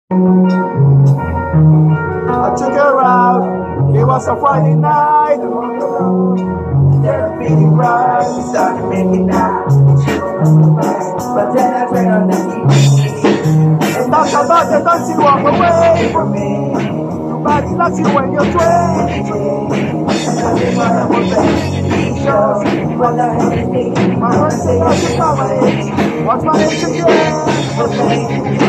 I took her out, it was a Friday night. They're feeling right, we started making out. But then I turned on the TV and talked about the thoughts you walk away from me. Nobody loves you when you're 23. And I didn't want to put the shows. Well, I had to think my heart said I should call my age. What's my age again? Okay.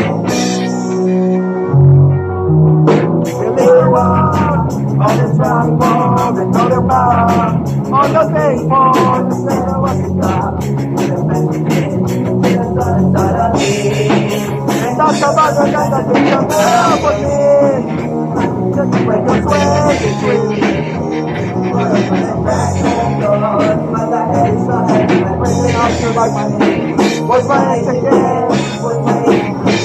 All the time for the other bar, all the things for the same was the job. And that's about the guy that did the girl for me. Just when you're 23. My head is not heavy, my brain is not sure like my name. What's my age again? What's my age?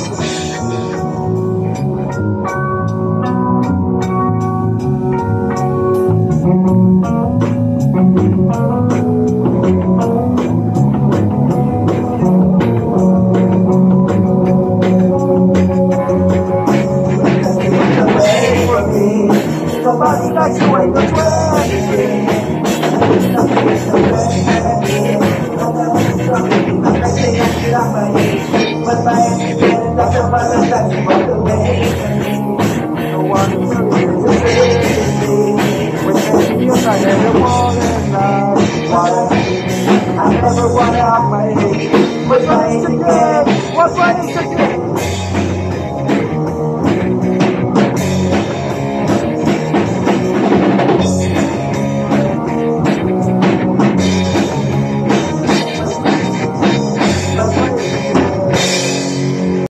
Nobody likes you when you're 23. But my